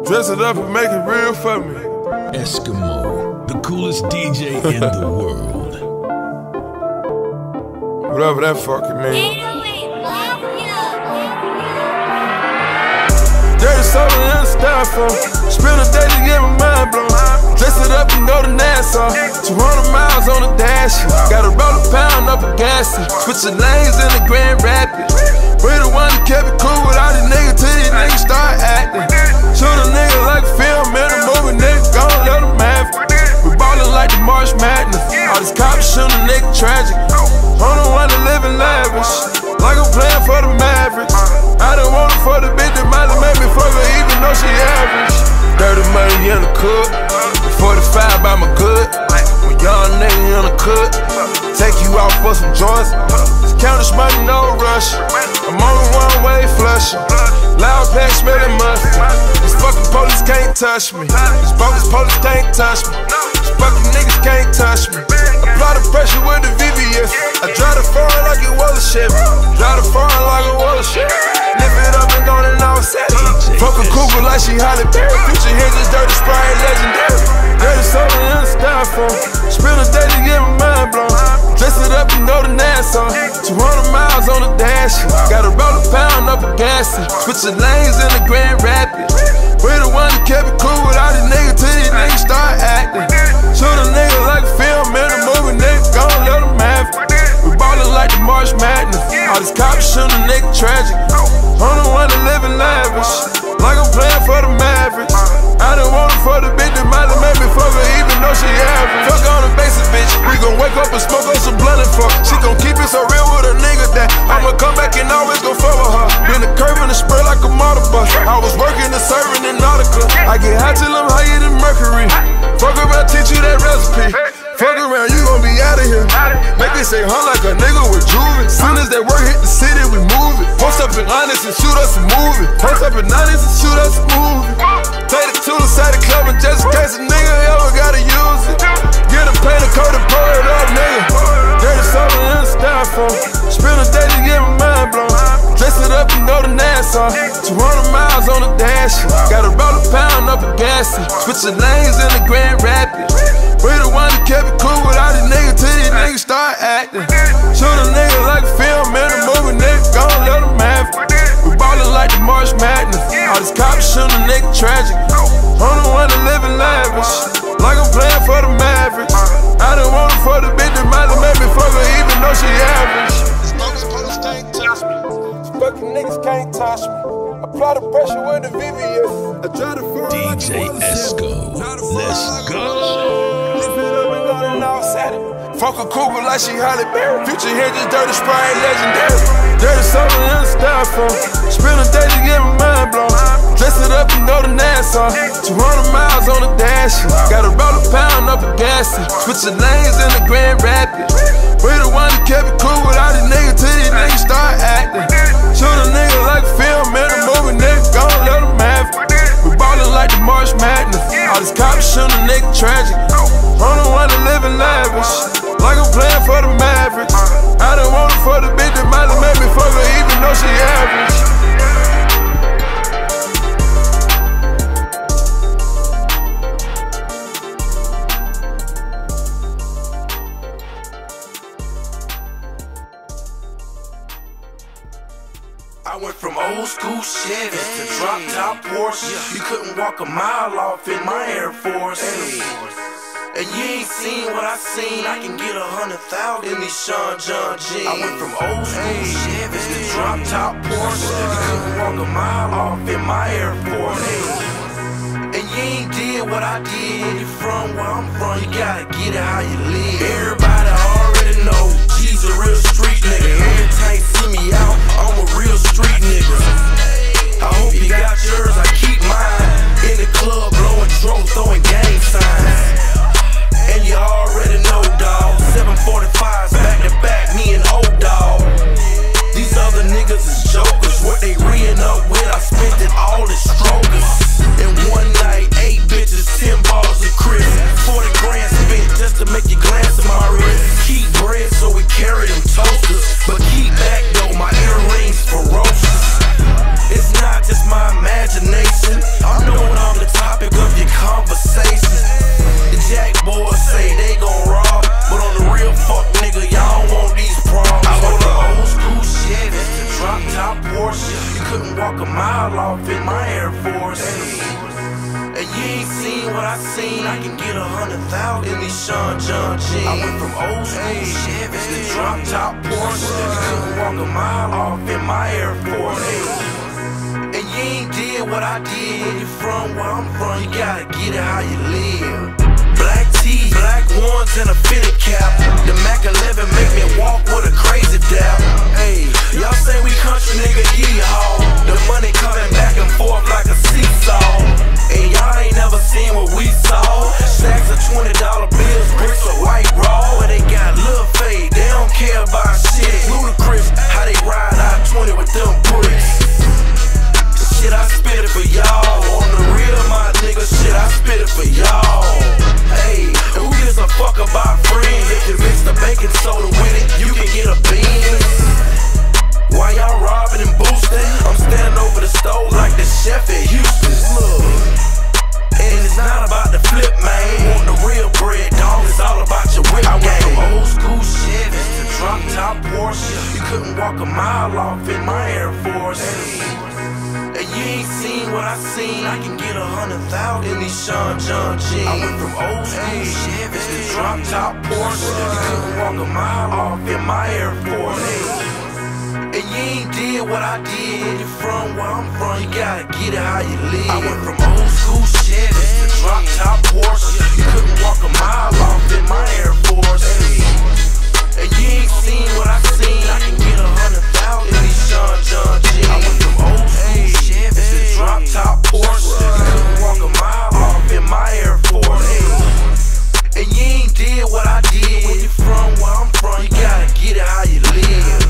Dress it up and make it real for me. Eskimo, the coolest DJ in the world. Whatever that fucking means. Dirty soda in the styrofoam. Spend a day to get my mind blown. Dress it up and go to Nassau. 200 miles on the dash. Gotta roll a pound up a gas. Switching lanes in the Grand Rapids. We the one that kept it cool with all these niggas till these niggas start acting. Shoot a nigga like a film in a movie, nigga, gon' let them have it. We ballin' like the March Madness. All these cops shoot a nigga tragic. I'm the one that live in lavish, like I'm playing for the Mavericks. I done want it for the bitch that might have made me fuck her even though she average. Dirty money in the cook, 45 by my good. When young nigga in the cook, take you out for some joints. Count this money, no rush. I'm on the one-way flushing. Loud pack smelling musty. These fucking police can't touch me. These bogus police can't touch me. These fucking niggas can't touch me. Apply the pressure with the VVS. I drive the foreign like it was a Chevy. Drive the foreign like it was a Chevy. Lift it up and go and all set it. Fuck a cougar like she Halle Berry. Future hinges, dirty Sprite, legendary. Dirty soda in the styrofoam. Spend a day to get my mind blown. Dress it up and go to Nassau. 200 miles on the dash. Gotta roll a pound up a gas. Switching lanes in the Grand Rapids. We the one that kept it cool with all these niggas till these niggas start acting. Shoot a nigga like a film in a movie, nigga, gon' let them have it. We ballin' like the March Madness. All these cops shoot a nigga tragic. I'm the one that live in lavish, like I'm playing for the Mavericks. I done want it for the bitch that might have made me fuck her even though she average. Fuck on the basic bitch, we gon' wake up and smoke on some blunt and fuck. She gon' keep it so real with a nigga that I'ma come back and always gon' fuck with her. Been the curve and the spray like a motor bus. I was working and serving in Nautica. I get high till I'm higher than Mercury. Fuck around, teach you that recipe. Fuck around, you gon' be out of here. Make it say hunt like a nigga with juvie. Soon as that work hit the city, we move it. Post up in Honest and shoot us a movie. Post up in Honest and shoot us a movie. Take the tool inside the club and just in case a nigga ever gotta use it. Get a paint a coat and pour it up, nigga. Dirty soda in the styrofoam. Spend a day to get my mind blown. Dress it up and go to Nassau. 200 miles on the dash. Gotta roll a pound up a gas. Switching lanes in the Grand Rapids. We the one that kept it cool with all these niggas till these niggas start acting. Shoot a nigga like a film in a movie, nigga, gon' let them have it. We ballin' like the March Madness. All these cops shoot a nigga tragic. I'm the one that live in lavish, like I'm playing for the Mavericks. I done want it for the bitch that might have made me fuck her even though she average. As long as police can't touch me, these fucking niggas can't touch me. Apply the pressure with the VVS. I try to feel DJ Esco, let's go. Fuck a cougar like she Halle Berry. Future hinges, dirty Sprite, legendary. Dirty soda in the styrofoam. Spend a day to get my mind blown. Dress it up and go to Nassau. 200 miles on the dash. Gotta roll a pound up a gas. Switching lanes in the Grand Rapids. We the one that kept it cool with all these niggas till these niggas start acting. Shoot a nigga like a film in a movie, nigga, gon' let them have it. We ballin' like the March Madness. All these cops shoot a nigga tragic. I'm the one that live in lavish, like I'm playing for the Mavericks. I done want it for the bitch that might have made me fuck her even though she average. I went from old school Chevys to drop top Porsche. You couldn't walk a mile off in my Air Force. And you ain't seen what I seen. I can get 100,000 in these Sean John jeans. I went from old school Chevys to drop top Porsche. You couldn't walk a mile off in my Air Force. And you ain't did what I did. When you from where I'm from, you gotta get it how you live. Everybody already know G's a real street nigga. Every time you see me out, I'm a real street nigga. I hope you got yours, I keep mine. In the club, blowing dro, throwing gang signs. And you already know, dawg. 745s back to back, me and old dawg. These other niggas is jokers. What they reeing up with, I spent it all as strokers. In one night, 8 bitches, 10 balls of crisp. 40 grand spent just to make you glance at my wrist. Keep bread so we carry them toasters. But keep back though, my earrings ferocious. It's not just my imagination. I'm doing all the You couldn't walk a mile off in my Air Force. And you ain't seen what I seen. I can get 100,000 in these Sean John jeans. I went from old school Chevys to drop top Porsche. You couldn't walk a mile off in my Air Force. And you ain't did what I did. When you from where I'm from, you gotta get it how you live. Black tee, black ones and a fitted cap. The Mac 11 make me walk with a crazy dab. Hey, y'all say we country nigga yee-haw. The money coming back and forth like a seesaw. And y'all ain't never seen what we saw. Stacks of $20 bills, bricks of white raw. And they got little fade, they don't care about shit. Ludicrous how they ride I-20 with them bricks. Shit, I spit it for y'all. On the real, my nigga, shit, I spit it for y'all. Hey, who gives a fuck about friends? If you mix the baking soda with it, you can get a bean. Why y'all robbing and boosting? I'm standing over the stove like the chef at Houston's. Look, and it's not about the flip, man. Want the real bread, dog, it's all about your whip game. I went from old school Chevys to drop top Porsche. You couldn't walk a mile off in my Air Force. And you ain't seen what I seen. I can get 100,000 in these Sean John jeans. I went from old school Chevys to drop top Porsche. You couldn't walk a mile off in my Air Force. And you ain't did what I did. When you from where I'm from, you gotta get it how you live. I went from old school Chevys to drop top Porsche. You couldn't walk a mile off in my Air Force. And you ain't seen what I seen. I can get 100,000 in these Sean John jeans. I went from old school Chevys to drop top Porsche. You couldn't walk a mile off in my Air Force. And you ain't did what I did. When you from where I'm from, you gotta get it how you live.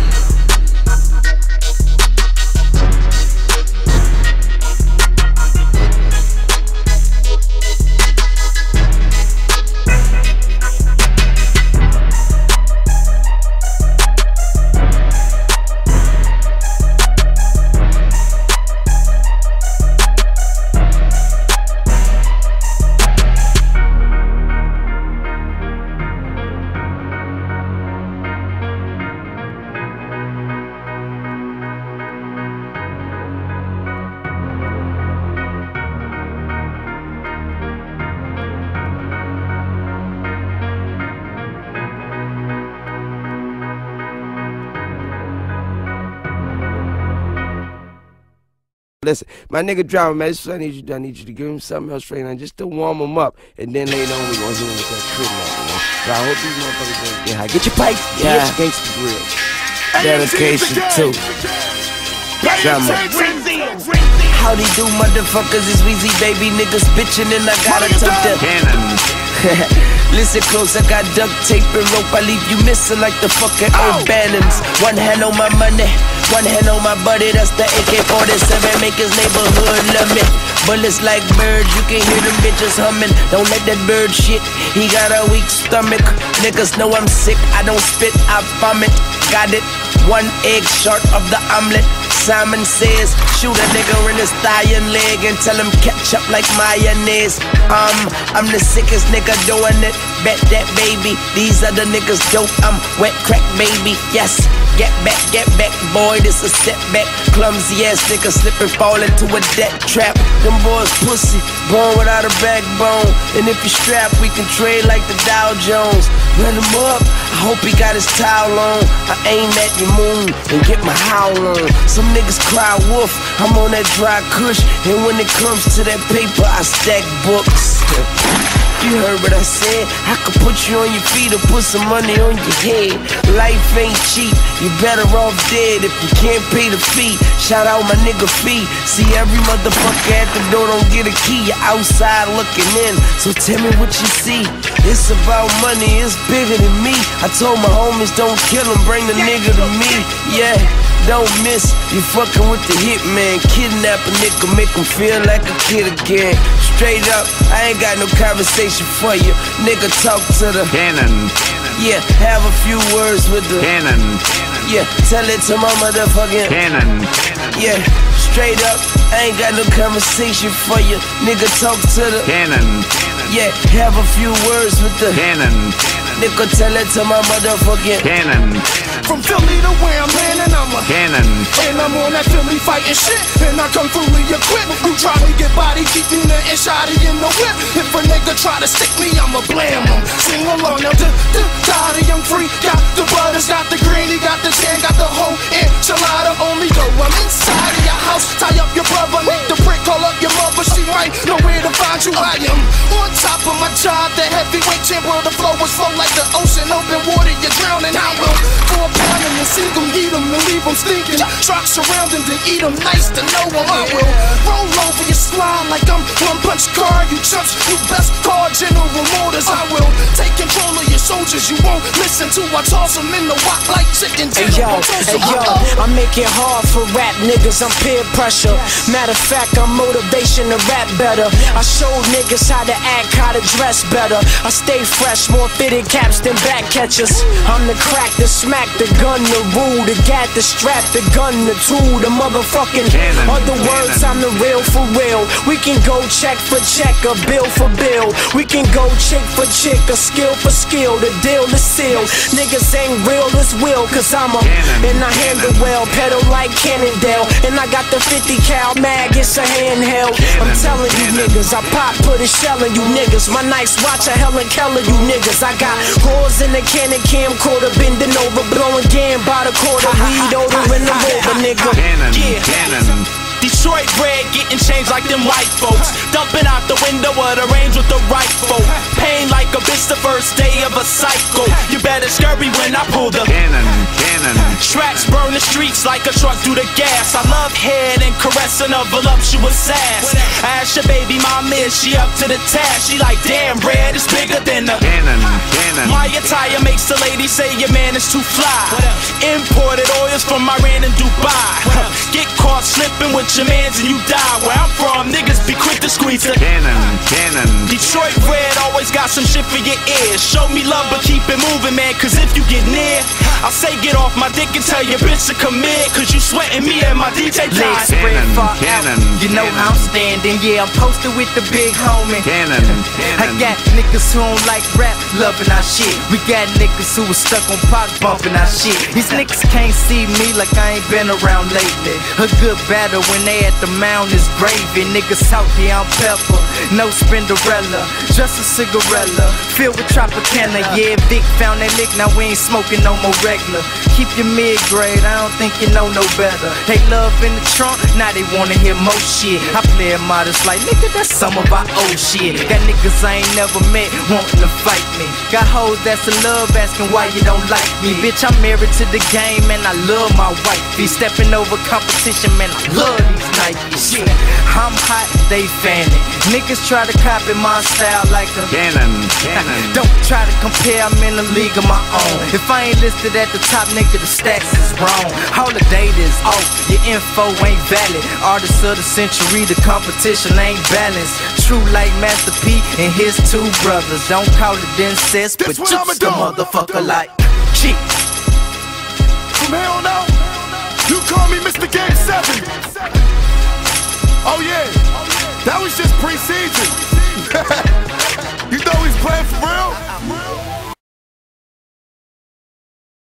Listen, my nigga driving, man. I need you to give him something else right now, just to warm him up, and then later on we gonna hit him with that crib, man. But I hope these motherfuckers don't get high. Get your pipe, yeah. Get your gangsta grill. Dedication too. Drama. Howdy do, motherfuckers? It's Weezy, baby. Niggas bitchin' and I gotta tuck the cannon. Listen close, I got duct tape and rope. I leave you missing like the fucking old Bannons. One hand on my money, one hand on my buddy. That's the AK-47, make his neighborhood love me. Bullets like birds, you can hear them bitches humming. Don't let that bird shit, he got a weak stomach. Niggas know I'm sick, I don't spit, I vomit. Got it, one egg short of the omelet. Simon says, shoot a nigga in his thigh and leg and tell him catch up like mayonnaise. I'm the sickest nigga doing it. Bet that, baby. These other niggas dope. I'm wet crack, baby. Yes. Get back, boy, this a setback. Clumsy ass nigga slip and fall into a death trap. Them boys pussy, born without a backbone. And if you strap, we can trade like the Dow Jones. Run him up, I hope he got his towel on. I aim at your moon and get my howl on. Some niggas cry wolf, I'm on that dry kush. And when it comes to that paper, I stack books. You heard what I said, I could put you on your feet or put some money on your head. Life ain't cheap, you better off dead if you can't pay the fee. Shout out my nigga Fee. See every motherfucker at the door don't get a key. You're outside looking in, so tell me what you see. It's about money, it's bigger than me. I told my homies don't kill him, bring the nigga to me. Yeah, don't miss, you fucking with the hitman. Kidnap a nigga, make him feel like a kid again. Straight up, I ain't got no conversation for you. Nigga, talk to the cannon. Yeah, have a few words with the cannon. Yeah, tell it to my motherfucking cannon. Yeah, straight up, I ain't got no conversation for you. Nigga, talk to the cannon. Yeah, have a few words with the cannon. nigga, tell it to my motherfucking Cannon. From Philly to where I'm landing, I'm a Cannon. and I'm on that Philly fighting shit, and I come fully equipped. You try to get body, keep me and shotty in the whip. If a nigga try to stick me, I'ma blam him. Sing along now, Dottie, I'm free. Got the butters, got the greeny, got the tan, got the whole enchilada on me. Though I'm inside of your house, tie up your brother, make the prick, call up your mother. She might know where to find you. I am on top of my job, the heavyweight champ where the flow was flow like the ocean. Open water, you're drowning. I will pour pound him and sink him, eat him, and leave him stinking. Trucks around him to eat him, nice to know him. I will roll over your slide like I'm one punch car. You chumps, you best call General Motors. I will take control of your soldiers. You won't listen to. I toss them in the wok like chicken. Hey yo, I make it hard for rap niggas. I'm peer pressure. Matter of fact, I'm motivation to rap better. I show niggas how to act, how to dress better. I stay fresh, more fitted caps than back catchers. I'm the crack, the smack, the gun, the rule, the gat, the strap, the gun, the tool, the motherfucking Cannon. other words. I'm the real for real. We can go check for check, or bill for bill. We can go chick for chick, or skill for skill. The deal is sealed. Niggas ain't real as will, cause I'm a and I handle well, pedal like Cannondale. And I got the 50 cal mag, it's a handheld. I'm telling you niggas, I pop, put a shell in you niggas. My nice watch, a Helen Keller, you niggas. I got holes in the cannon camcorder, bending over, blowing game by the quarter. Weed odor in the rover, nigga. Cannon. Detroit red, getting changed like them white folks. Dumping out the window of the range with the right folk. Pain like a bitch the first day of a cycle. You better scurry when I pull the Cannon. tracks, burn the streets like a truck through the gas. I love head and caressing a voluptuous ass. Ask your baby mama is she up to the task. She like, damn, red is bigger than the Cannon. My attire makes the lady say your man is too fly. Imported oils from Iran and Dubai. Get caught slipping with your mans and you die. Where I'm from, niggas be quick to squeeze the Cannon. Detroit red always got some shit for your ears. Show me love but keep it moving, man, cause if you get near, I'll say get off my dick and tell your bitch to come in. Cause you sweating me and my DJ legs died. spread far out. Cannon. You know how I'm standing, yeah, I'm posted with the big homie. Cannon. I got niggas who don't like rap, loving our shit. We got niggas who was stuck on Pac, bumping our shit. These niggas can't see me like I ain't been around lately. A good battle when they at the mound is gravy. Niggas salty, I'm pepper, no Spinderella, just a cigarella, filled with Tropicana. Yeah, Vic found that lick, now we ain't smoking no more regular. Keep your mid-grade, I don't think you know no better. They love in the trunk, now they wanna hear more shit. I play it modest like, nigga, that's some of our old shit. Got niggas I ain't never met wanting to fight me. Got hoes that's in love asking why you don't like me. Bitch, I'm married to the game and I love my wifey. Stepping over competition, man, I love these Nikes. I'm hot, they fanning. Niggas try to copy my style like a Cannon. Don't try to compare, I'm in a league of my own. If I ain't listed at the top, nigga, the stats is wrong. All the data is off, your info ain't valid. Artists of the century, the competition ain't balanced. True like Master P and his two brothers. Don't call it incest, but just a motherfucker like cheat. From here on out, you call me Mr. Game 7. Oh yeah, that was just pre-season. You thought we was playing for real?